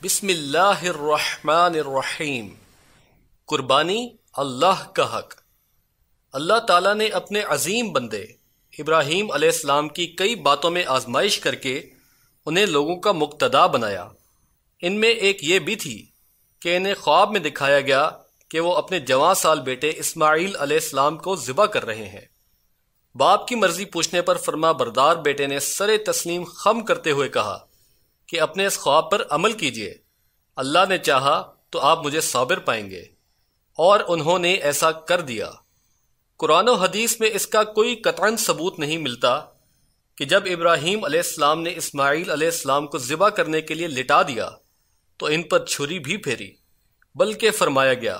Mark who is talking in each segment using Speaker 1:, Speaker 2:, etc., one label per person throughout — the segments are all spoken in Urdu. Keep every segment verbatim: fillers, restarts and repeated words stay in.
Speaker 1: بسم اللہ الرحمن الرحیم۔ قربانی اللہ کا حق۔ اللہ تعالیٰ نے اپنے عظیم بندے ابراہیم علیہ السلام کی کئی باتوں میں آزمائش کر کے انہیں لوگوں کا مقتدا بنایا۔ ان میں ایک یہ بھی تھی کہ انہیں خواب میں دکھایا گیا کہ وہ اپنے جوان سال بیٹے اسماعیل علیہ السلام کو ذبح کر رہے ہیں۔ باپ کی مرضی پوچھنے پر فرما بردار بیٹے نے سر تسلیم خم کرتے ہوئے کہا کہ اپنے اس خواب پر عمل کیجیے، اللہ نے چاہا تو آپ مجھے صابر پائیں گے، اور انہوں نے ایسا کر دیا۔ قرآن و حدیث میں اس کا کوئی قطعاً ثبوت نہیں ملتا کہ جب ابراہیم علیہ السلام نے اسماعیل علیہ السلام کو ذبح کرنے کے لیے لٹا دیا تو ان پر چھری بھی پھیری، بلکہ فرمایا گیا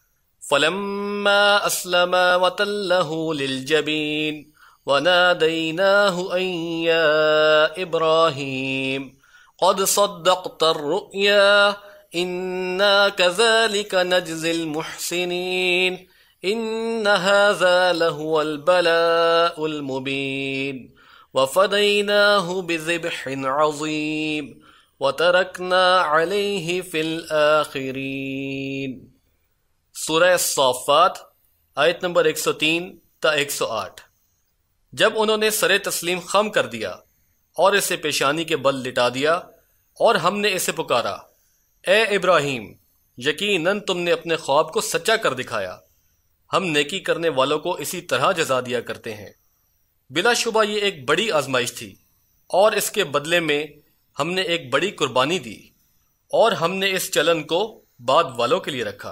Speaker 1: فَلَمَّا أَسْلَمَا وَتَلَّهُ لِلْجَبِينِ وَنَادَيْنَاهُ أَن يَا إِبْرَاهِيمُ قد صدقت الرؤيا إنا كذلك نجزي المحسنين إن هذا لهو البلاء المبين وفديناه بذبح عظيم وتركنا عليه في الآخرين۔ سورہ الصافات آیت نمبر ایک سو تین تا ایک سو آٹھ۔ جب انہوں نے سر تسلیم خم کر دیا اور اسے پیشانی کے بل لٹا دیا اور ہم نے اسے پکارا، اے ابراہیم، یقیناً تم نے اپنے خواب کو سچا کر دکھایا، ہم نیکی کرنے والوں کو اسی طرح جزا دیا کرتے ہیں۔ بلا شبہ یہ ایک بڑی آزمائش تھی، اور اس کے بدلے میں ہم نے ایک بڑی قربانی دی، اور ہم نے اس چلن کو بعد والوں کے لیے رکھا۔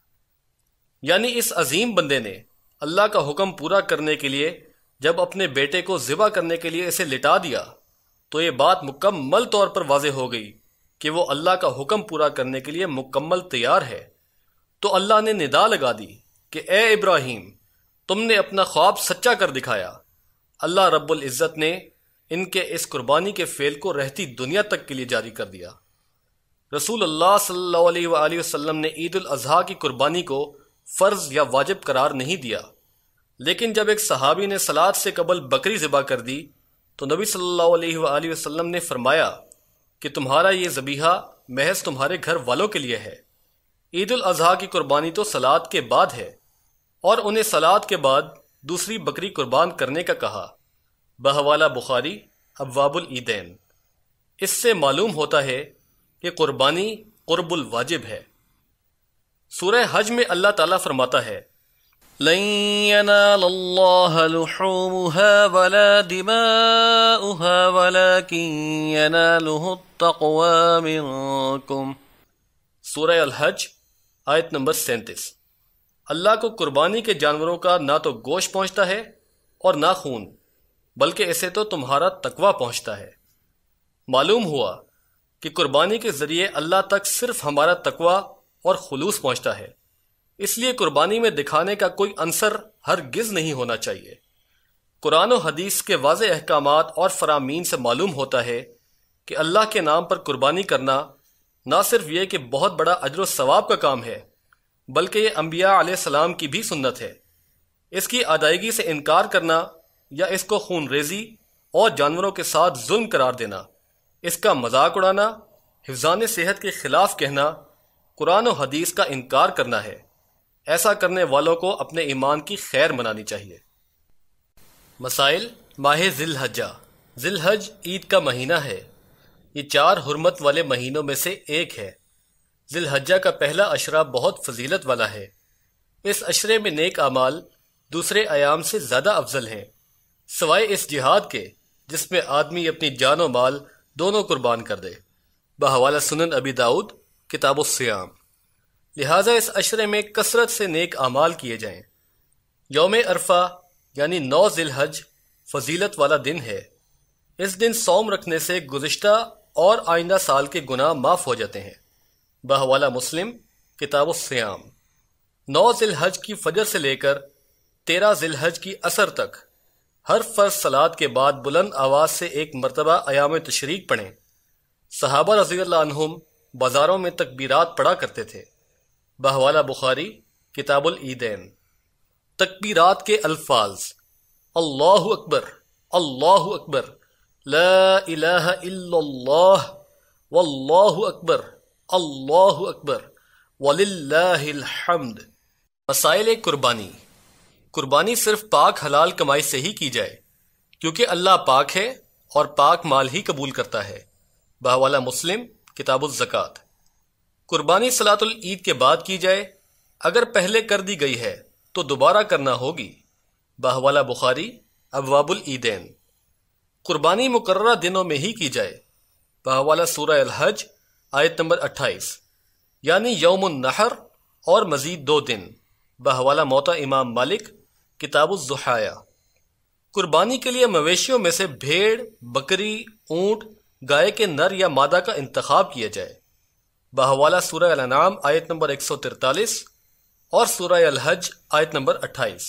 Speaker 1: یعنی اس عظیم بندے نے اللہ کا حکم پورا کرنے کے لیے جب اپنے بیٹے کو ذبح کرنے کے لیے اسے لٹا دیا تو یہ بات مکمل طور پر واضح ہو گئی کہ وہ اللہ کا حکم پورا کرنے کے لیے مکمل تیار ہے۔ تو اللہ نے ندا لگا دی کہ اے ابراہیم، تم نے اپنا خواب سچا کر دکھایا۔ اللہ رب العزت نے ان کے اس قربانی کے فعل کو رہتی دنیا تک کے لیے جاری کر دیا۔ رسول اللہ صلی اللہ علیہ وآلہ وسلم نے عید الاضحیٰ کی قربانی کو فرض یا واجب قرار نہیں دیا، لیکن جب ایک صحابی نے صلاۃ سے قبل بکری ذبح کر دی تو نبی صلی اللہ علیہ وآلہ وسلم نے فرمایا کہ تمہارا یہ ذبیحہ محض تمہارے گھر والوں کے لیے ہے۔ عید الاضحیٰ کی قربانی تو صلاۃ کے بعد ہے، اور انہیں صلاۃ کے بعد دوسری بکری قربان کرنے کا کہا۔ بحوالہ بخاری ابواب العیدین۔ اس سے معلوم ہوتا ہے کہ قربانی قرب الواجب ہے۔ سورہ حج میں اللہ تعالیٰ فرماتا ہے لن ينال الله لحومها ولا دماؤها ولكن يناله التقوى منكم۔ سورہ الحج آیت نمبر سینتیس۔ اللہ کو قربانی کے جانوروں کا نہ تو گوشت پہنچتا ہے اور نہ خون، بلکہ اسے تو تمہارا تقوی پہنچتا ہے۔ معلوم ہوا کہ قربانی کے ذریعے اللہ تک صرف ہمارا تقوی اور خلوص پہنچتا ہے، اس لیے قربانی میں دکھانے کا کوئی عنصر ہرگز نہیں ہونا چاہیے۔ قرآن و حدیث کے واضح احکامات اور فرامین سے معلوم ہوتا ہے کہ اللہ کے نام پر قربانی کرنا نہ صرف یہ کہ بہت بڑا اجر و ثواب کا کام ہے، بلکہ یہ انبیاء علیہ السلام کی بھی سنت ہے۔ اس کی ادائیگی سے انکار کرنا یا اس کو خون ریزی اور جانوروں کے ساتھ ظلم قرار دینا، اس کا مذاق اڑانا، حفظان صحت کے خلاف کہنا، قرآن و حدیث کا انکار کرنا ہے۔ ایسا کرنے والوں کو اپنے ایمان کی خیر منانی چاہیے۔ مسائل۔ ماہ ذی الحجہ۔ ذی الحج عید کا مہینہ ہے۔ یہ چار حرمت والے مہینوں میں سے ایک ہے۔ ذی الحجہ کا پہلا عشرہ بہت فضیلت والا ہے۔ اس عشرے میں نیک اعمال دوسرے ایام سے زیادہ افضل ہیں، سوائے اس جہاد کے جس میں آدمی اپنی جان و مال دونوں قربان کر دے۔ بحوالہ سنن ابی داؤد کتاب الصیام۔ لہٰذا اس عشرے میں کثرت سے نیک اعمال کیے جائیں۔ یوم عرفہ یعنی نو ذی الحج فضیلت والا دن ہے۔ اس دن صوم رکھنے سے گزشتہ اور آئندہ سال کے گناہ معاف ہو جاتے ہیں۔ بحوالہ مسلم کتاب الصیام۔ نو ذی الحج کی فجر سے لے کر تیرہ ذی الحج کی عصر تک ہر فرض صلاۃ کے بعد بلند آواز سے ایک مرتبہ ایام تشریق پڑھیں۔ صحابہ رضی اللہ عنہم بازاروں میں تکبیرات پڑھا کرتے تھے۔ بحوالہ بخاری کتاب العیدین۔ تکبیرات کے الفاظ: اللہ اکبر، اللہ اکبر، لا الہ الا اللہ، واللہ اکبر، اللہ اکبر وللہ الحمد۔ مسائل قربانی۔ قربانی صرف پاک حلال کمائی سے ہی کی جائے، کیونکہ اللہ پاک ہے اور پاک مال ہی قبول کرتا ہے۔ بحوالہ مسلم کتاب الزکوٰۃ۔ قربانی صلاۃ العید کے بعد کی جائے، اگر پہلے کر دی گئی ہے تو دوبارہ کرنا ہوگی۔ بحوالہ بخاری ابواب العیدین۔ قربانی مقررہ دنوں میں ہی کی جائے۔ بحوالہ سورہ الحج آیت نمبر اٹھائیس، یعنی یوم النحر اور مزید دو دن۔ بحوالہ موطا امام مالک کتاب الضحایہ۔ قربانی کے لیے مویشیوں میں سے بھیڑ، بکری، اونٹ، گائے کے نر یا مادہ کا انتخاب کیا جائے۔ بحوالہ سورہ الانعام آیت نمبر ایک سو ترتالیس اور سورہ الحج آیت نمبر اٹھائیس۔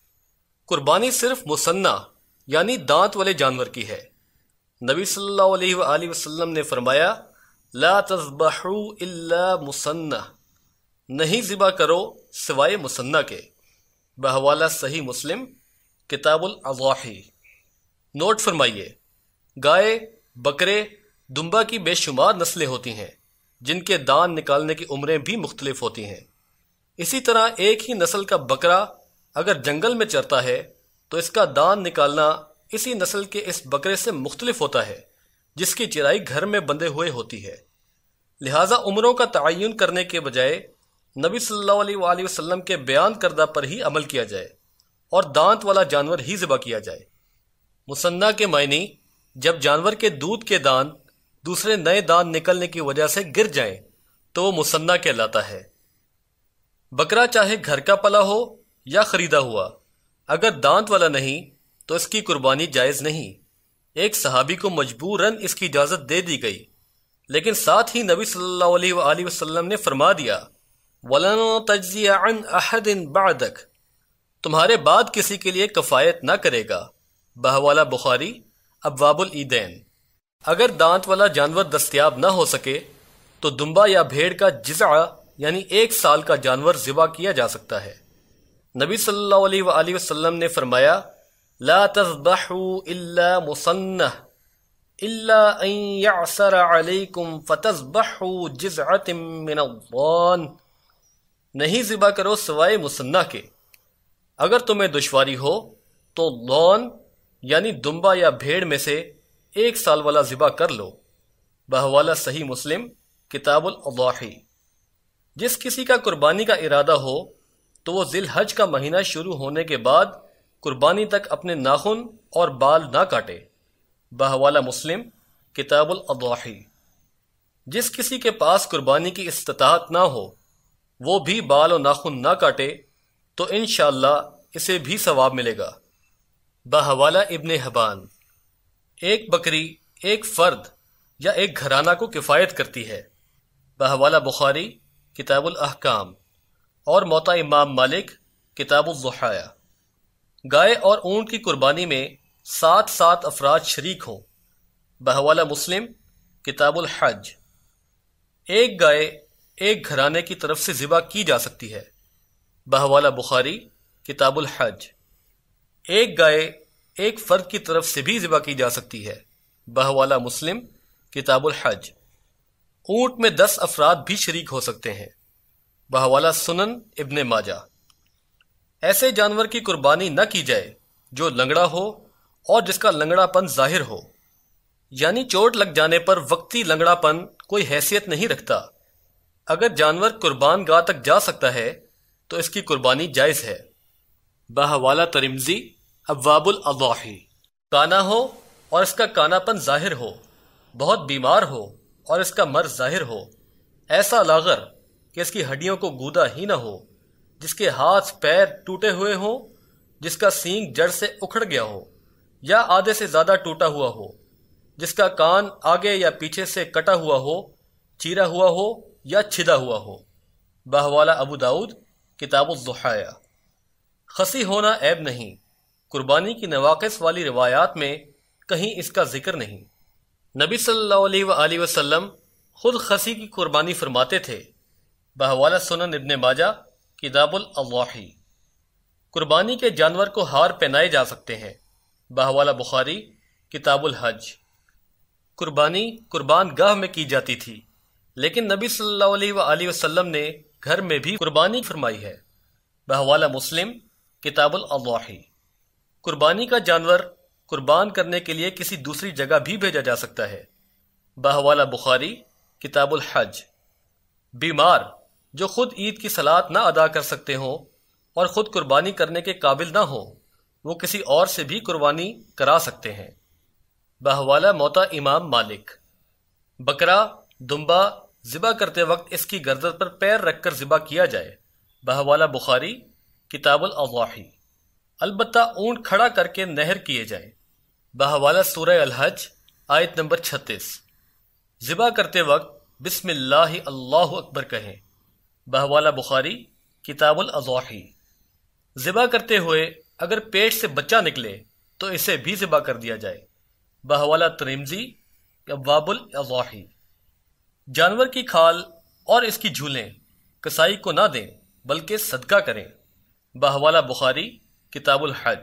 Speaker 1: قربانی صرف مثنیٰ یعنی دانت والے جانور کی ہے۔ نبی صلی اللہ علیہ وآلہ وسلم نے فرمایا لا تذبحوا الا مثنیٰ، نہیں ذبح کرو سوائے مثنیٰ کے۔ بحوالہ صحیح مسلم کتاب الاضاحی۔ نوٹ فرمائیے، گائے، بکرے، دمبا کی بے شمار نسلیں ہوتی ہیں جن کے دان نکالنے کی عمریں بھی مختلف ہوتی ہیں۔ اسی طرح ایک ہی نسل کا بکرا اگر جنگل میں چرتا ہے تو اس کا دان نکالنا اسی نسل کے اس بکرے سے مختلف ہوتا ہے جس کی چرائی گھر میں بندھے ہوئے ہوتی ہے۔ لہٰذا عمروں کا تعین کرنے کے بجائے نبی صلی اللہ علیہ وآلہ وسلم کے بیان کردہ پر ہی عمل کیا جائے اور دانت والا جانور ہی ذبح کیا جائے۔ مثنیٰ کے معنی جب جانور کے دودھ کے دان دوسرے نئے دان نکلنے کی وجہ سے گر جائیں تو وہ مثنیٰ کہلاتا ہے۔ بکرا چاہے گھر کا پلا ہو یا خریدا ہوا، اگر دانت والا نہیں تو اس کی قربانی جائز نہیں۔ ایک صحابی کو مجبوراً اس کی اجازت دے دی گئی، لیکن ساتھ ہی نبی صلی اللہ علیہ وآلہ وسلم نے فرما دیا وَلَن تَجْزِيَ عَنْ أَحَدٍ بَعْدَكَ، تمہارے بعد کسی کے لیے کفایت نہ کرے گا۔ بحوالہ بخاری ابواب العیدین۔ اگر دانت والا جانور دستیاب نہ ہو سکے تو دمبا یا بھیڑ کا جزع یعنی ایک سال کا جانور ذبح کیا جا سکتا ہے۔ نبی صلی اللہ علیہ وآلہ وسلم نے فرمایا لا تذبحوا الا مثنى الا ان يعثر عليكم فتذبحوا جزعة من الضان، نہیں ذبح کرو سوائے مثنیٰ کے، اگر تمہیں دشواری ہو تو ضان یعنی دمبا یا بھیڑ میں سے ایک سال والا ذبح کر لو۔ بحوالہ صحیح مسلم کتاب الاضاحی۔ جس کسی کا قربانی کا ارادہ ہو تو وہ ذی الحج کا مہینہ شروع ہونے کے بعد قربانی تک اپنے ناخن اور بال نہ کاٹے۔ بحوالہ مسلم کتاب الاضاحی۔ جس کسی کے پاس قربانی کی استطاعت نہ ہو وہ بھی بال و ناخن نہ کاٹے تو انشاءاللہ اسے بھی ثواب ملے گا۔ بحوالہ ابن حبان۔ ایک بکری ایک فرد یا ایک گھرانہ کو کفایت کرتی ہے۔ بحوالہ بخاری کتاب الاحکام اور موطا امام مالک کتاب الضحایہ۔ گائے اور اونٹ کی قربانی میں سات سات افراد شریک ہوں۔ بحوالہ مسلم کتاب الحج۔ ایک گائے ایک گھرانے کی طرف سے ذبح کی جا سکتی ہے۔ بحوالہ بخاری کتاب الحج۔ ایک گائے ایک فرد کی طرف سے بھی ذبح کی جا سکتی ہے۔ بحوالہ مسلم کتاب الحج۔ اونٹ میں دس افراد بھی شریک ہو سکتے ہیں۔ بحوالہ سنن ابن ماجہ۔ ایسے جانور کی قربانی نہ کی جائے جو لنگڑا ہو اور جس کا لنگڑا پن ظاہر ہو، یعنی چوٹ لگ جانے پر وقتی لنگڑا پن کوئی حیثیت نہیں رکھتا۔ اگر جانور قربان گاہ تک جا سکتا ہے تو اس کی قربانی جائز ہے۔ بحوالہ ترمذی ابواب الاضاحی۔ کانا ہو اور اس کا کانا پن ظاہر ہو، بہت بیمار ہو اور اس کا مرض ظاہر ہو، ایسا لاغر کہ اس کی ہڈیوں کو گودا ہی نہ ہو، جس کے ہاتھ پیر ٹوٹے ہوئے ہوں، جس کا سینگ جڑ سے اکھڑ گیا ہو یا آدھے سے زیادہ ٹوٹا ہوا ہو، جس کا کان آگے یا پیچھے سے کٹا ہوا ہو، چیرا ہوا ہو یا چھدا ہوا ہو۔ بحوالہ ابو داؤد کتاب الضحایہ۔ خصی ہونا عیب نہیں، قربانی کی نواقص والی روایات میں کہیں اس کا ذکر نہیں۔ نبی صلی اللہ علیہ وآلہ وسلم خود خصی کی قربانی فرماتے تھے۔ بحوالہ سنن ابن ماجہ کتاب الاضاحی۔ قربانی کے جانور کو ہار پہنائے جا سکتے ہیں۔ بحوالہ بخاری کتاب الحج۔ قربانی قربان گاہ میں کی جاتی تھی، لیکن نبی صلی اللہ علیہ وآلہ وسلم نے گھر میں بھی قربانی فرمائی ہے۔ بحوالہ مسلم کتاب الاضاحی۔ قربانی کا جانور قربان کرنے کے لیے کسی دوسری جگہ بھی بھیجا جا سکتا ہے۔ بحوالہ بخاری کتاب الحج۔ بیمار جو خود عید کی صلاۃ نہ ادا کر سکتے ہوں اور خود قربانی کرنے کے قابل نہ ہوں، وہ کسی اور سے بھی قربانی کرا سکتے ہیں۔ بحوالہ موطا امام مالک۔ بکرا دمبا ذبح کرتے وقت اس کی گردن پر پیر رکھ کر ذبح کیا جائے۔ بحوالہ بخاری کتاب الاضاحی۔ البتہ اونٹ کھڑا کر کے نہر کیے جائیں۔ بحوالہ سورہ الحج آیت نمبر چھتیس۔ ذبح کرتے وقت بسم اللہ اللہ اکبر کہیں۔ بحوالہ بخاری کتاب الاضاحی۔ ذبح کرتے ہوئے اگر پیٹ سے بچہ نکلے تو اسے بھی ذبح کر دیا جائے۔ بحوالہ ترمذی ابواب الاضاحی۔ جانور کی کھال اور اس کی جھولیں کسائی کو نہ دیں بلکہ صدقہ کریں۔ بحوالہ بخاری کتاب الحج۔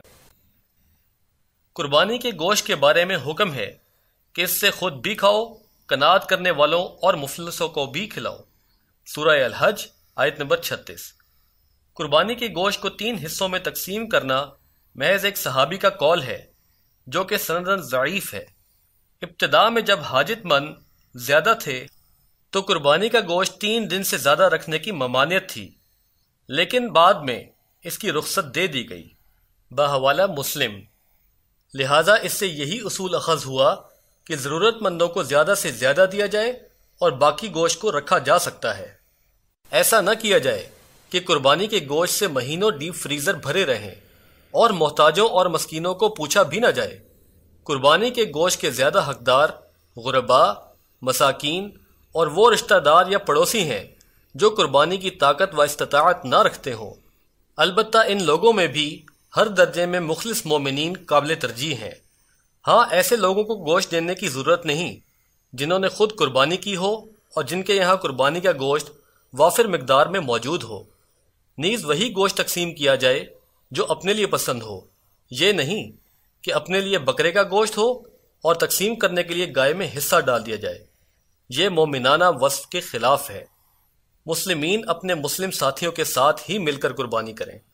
Speaker 1: قربانی کے گوشت کے بارے میں حکم ہے کہ اس سے خود بھی کھاؤ، قناعت کرنے والوں اور مفلسوں کو بھی کھلاؤ۔ سورہ الحج آیت نمبر چھتیس۔ قربانی کے گوشت کو تین حصوں میں تقسیم کرنا محض ایک صحابی کا قول ہے جو کہ سندن ضعیف ہے۔ ابتداء میں جب حاجت مند زیادہ تھے تو قربانی کا گوشت تین دن سے زیادہ رکھنے کی ممانعت تھی، لیکن بعد میں اس کی رخصت دے دی گئی۔ بحوالہ مسلم۔ لہٰذا اس سے یہی اصول اخذ ہوا کہ ضرورت مندوں کو زیادہ سے زیادہ دیا جائے اور باقی گوشت کو رکھا جا سکتا ہے۔ ایسا نہ کیا جائے کہ قربانی کے گوشت سے مہینوں ڈیپ فریزر بھرے رہیں اور محتاجوں اور مسکینوں کو پوچھا بھی نہ جائے۔ قربانی کے گوشت کے زیادہ حقدار غرباء، مساکین اور وہ رشتہ دار یا پڑوسی ہیں جو قربانی کی طاقت و استطاعت نہ رکھتے ہوں۔ البتہ ان لوگوں میں بھی ہر درجے میں مخلص مومنین قابل ترجیح ہیں۔ ہاں، ایسے لوگوں کو گوشت دینے کی ضرورت نہیں جنہوں نے خود قربانی کی ہو اور جن کے یہاں قربانی کا گوشت وافر مقدار میں موجود ہو۔ نیز وہی گوشت تقسیم کیا جائے جو اپنے لیے پسند ہو، یہ نہیں کہ اپنے لیے بکرے کا گوشت ہو اور تقسیم کرنے کے لیے گائے میں حصہ ڈال دیا جائے۔ یہ مومنانہ وصف کے خلاف ہے۔ مسلمین اپنے مسلم ساتھیوں کے ساتھ ہی مل کر قربانی کریں۔